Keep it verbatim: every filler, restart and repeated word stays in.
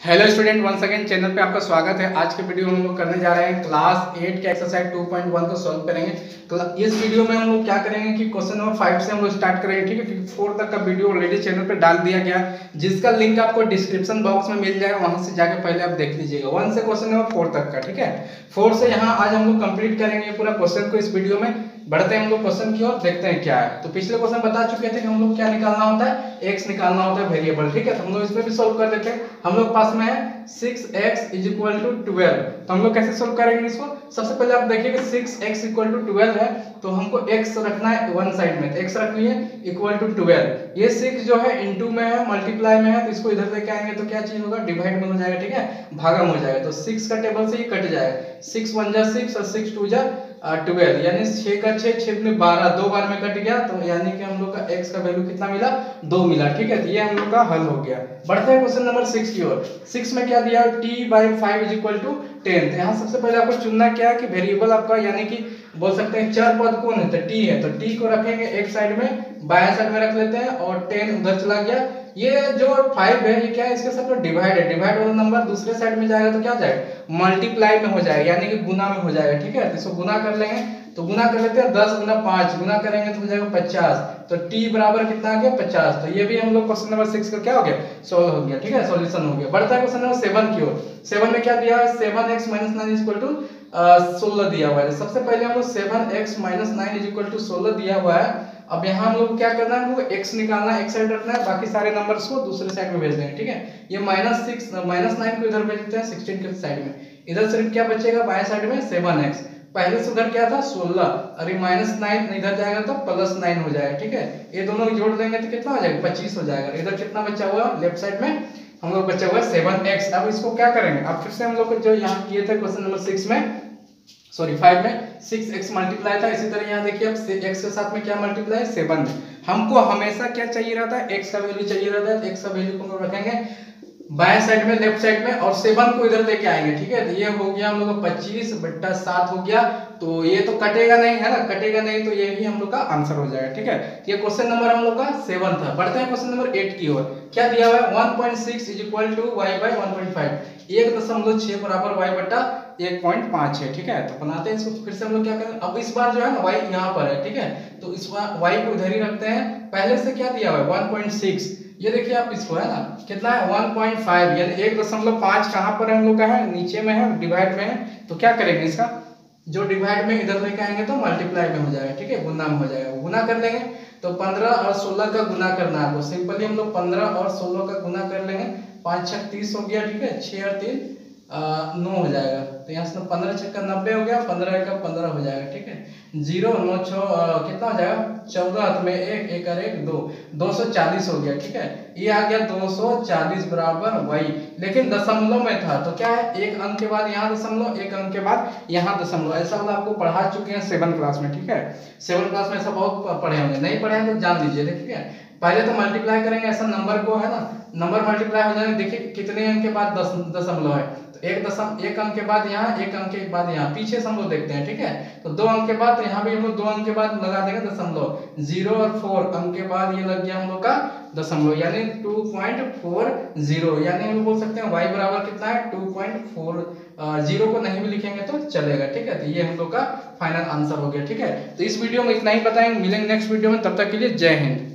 Hello student, once again channel पे आपका स्वागत है। आज के वीडियो में हम लोग करने जा रहे हैं क्लास एट के एक्सरसाइज टू पॉइंट वन को सॉल्व करेंगे। इस वीडियो में हम लोग क्या करेंगे कि क्वेश्चन नंबर फाइव से हम लोग स्टार्ट करेंगे, ठीक है। क्योंकि फोर तक का वीडियो ऑलरेडी चैनल पे डाल दिया गया, जिसका लिंक आपको डिस्क्रिप्शन बॉक्स में मिल जाएगा, वहां से जाके पहले आप देख लीजिएगा वन से क्वेश्चन नंबर फोर तक का, ठीक है। फोर से यहाँ आज हम लोग कंप्लीट करेंगे पूरा क्वेश्चन को इस वीडियो में। बढ़ते हैं हम लोग क्वेश्चन की ओर, देखते हैं क्या है। तो पिछले क्वेश्चन बता चुके थे कि हम लोग क्या निकालना होता है, एक्स निकालना होता है वेरिएबल, ठीक है। तो हम लोग इसमें भी सोल्व कर देते हैं। हम लोग पास में है six x is equal to twelve. तो हम लोग कैसे सोल्व करेंगे इसको? सबसे पहले आप देखिए कि six x equal to twelve है, तो हमको x रखना है वन साइड में, तो x रख लिए इक्वल टू ट्वेल्व। ये सिक्स जो है इनटू में है, मल्टीप्लाई में है, तो इसको इधर लेके आएंगे तो क्या चीज होगा, डिवाइड में हो जाएगा, ठीक है, भागा में हो जाएगा। तो सिक्स का टेबल से ये कट जाएगा, सिक्स वन जा सिक्स और सिक्स टू जा ट्वेल्व, यानी छह का छह, छह में बारह, दो बार में कट गया, तो यानी कि हम लोग का x का वैल्यू कितना मिला, दो मिला, ठीक है। तो ये हम लोग का हल हो गया। बढ़ते हैं क्वेश्चन नंबर सिक्स की ओर। सिक्स में क्या दिया, t by five is equal to ten. तो यहाँ सबसे पहले आपको चुनना क्या है कि वेरिएबल आपका, यानी कि बोल सकते हैं चर पद कौन है, तो t है। तो t को रखेंगे एक साइड में, बाएं साइड में रख लेते हैं, और टेन उधर चला गया। ये जो फाइव है ये क्या है, इसके साथ डिवाइड है, डिवाइड वाला नंबर दूसरे साइड में जाएगा तो क्या जाएगा, मल्टीप्लाई में हो जाएगा, यानी कि गुना में हो जाएगा, ठीक है। तो इसको गुना कर लेंगे, तो गुना कर लेते हैं, दस गुना पाँच, गुना करेंगे तो हो जाएगा पचास। तो t बराबर कितना आ गया, पचास। तो ये भी हम लोग क्वेश्चन नंबर सिक्स का क्या हो गया, सोल्व हो गया, ठीक है, सॉल्यूशन हो गया। बढ़ता है क्वेश्चन नंबर सेवन की ओर। सेवन में क्या दिया है, seven x minus nine is equal to सोलह दिया हुआ है। सबसे पहले हम लोग seven x minus nine is equal to सोलह दिया हुआ है। अब यहाँ हम लोग क्या करना है, हमको x निकालना है, एक साइड रखना है, बाकी सारे नंबर्स को दूसरे साइड में भेज देंगे, ठीक है। ये माइनस सिक्स माइनस नाइन को इधर भेज देते हैं सिक्सटीन के साइड में। इधर सिर्फ क्या बचेगा, बाएं साइड में सेवन एक्स, पहले से उधर क्या था सोलह, अरे माइनस नाइन इधर जाएगा तो प्लस नाइन हो जाएगा, ठीक है। ये दोनों जोड़ देंगे तो कितना हो जाएगा, पच्चीस हो जाएगा। इधर कितना बचा हुआ लेफ्ट साइड में, हम लोग बचा हुआ है सेवन एक्स। अब इसको क्या करेंगे, अब फिर से हम लोग जो यहाँ किए थे क्वेश्चन नंबर सिक्स में, सॉरी फाइव में सिक्स एक्स मल्टीप्लाई था, इसी तरह यहाँ देखिए अब x के साथ में क्या मल्टीप्लाई, सेवन। हमको हमेशा क्या चाहिए रहता है, x का वैल्यू चाहिए रहता है। x का वैल्यू को हम लोग रखेंगे बाएं साइड में, लेफ्ट साइड में, और सेवन को इधर लेके आएंगे, ठीक है। तो ये हो गया हम लोग का पच्चीस बट्टा सात हो गया। तो ये तो कटेगा नहीं है ना, कटेगा नहीं, तो ये भी हम लोग का आंसर हो जाएगा, ठीक है। ये क्वेश्चन नंबर हम लोग का सेवन था। बढ़ते हैं क्वेश्चन नंबर एट की ओर। क्या दिया हुआ है, one point six is equal to y by one point five. एक दशमलव छह बराबर वाई बट्टा एक पॉइंट पाँच है, ठीक है। तो बनाते हैं इसको, फिर से हम लोग क्या करेंगे, अब इस बार जो है ना y यहाँ पर है, ठीक है। तो इस बार y को इधर ही रखते हैं। पहले से क्या दिया हुआ है, वन पॉइंट सिक्स, ये देखिए आप इसको है ना, कितना है वन पॉइंट फाइव, यानी एक दशमलव पाँच कहाँ पर हम लोग का है, नीचे में है, डिवाइड में है। तो क्या करेंगे, इसका जो डिवाइड में इधर लेके आएंगे तो मल्टीप्लाई में हो जाएगा, ठीक है, गुना में हो जाएगा। गुना कर लेंगे तो पंद्रह और सोलह का गुना करना है, तो सिंपली हम लोग पंद्रह और सोलह का गुना कर लेंगे, पाँच छः तीस हो गया, ठीक है, छः और तीन नौ हो जाएगा। तो यहाँ से पंद्रह छक्का नब्बे हो गया, पंद्रह का पंद्रह हो जाएगा, ठीक है। जीरो नौ छो कितना हो जाएगा, चौदह हाथ में एक, एक और एक दो, दो सौ चालीस हो गया, ठीक है। ये आ गया दो सौ चालीस बराबर वही, लेकिन दशमलव में था, तो क्या है, एक अंक के बाद यहाँ दशमलव, एक अंक के बाद यहाँ दशमलव। ऐसा वाला आपको पढ़ा चुके हैं सेवन क्लास में, ठीक है। सेवन क्लास में ऐसा बहुत पढ़े होंगे, नहीं पढ़े हैं तो जान लीजिए, देखिए। पहले तो मल्टीप्लाई करेंगे ऐसा नंबर को, है ना, नंबर मल्टीप्लाई हो जाएंगे, देखिए कितने अंक के बाद दस दशमलव है, तो एक दशम एक अंक के बाद यहाँ, एक अंक के बाद यहाँ, पीछे से हम लोग देखते हैं, ठीक है। तो दो अंक के बाद, तो यहाँ भी हम लोग दो अंक के बाद लगा देंगे दशमलव, जीरो और फोर अंक के बाद ये लग गया हम लोग का दशमलव, यानी टू पॉइंट फोर जीरो, यानी हम लोग बोल सकते हैं y बराबर कितना है, टू पॉइंट फोर। जीरो को नहीं भी लिखेंगे तो चलेगा, ठीक है। तो ये हम लोग का फाइनल आंसर हो गया, ठीक है। तो इस वीडियो में इतना ही बताएंगे, मिलेंगे नेक्स्ट वीडियो में, तब तक के लिए जय हिंद।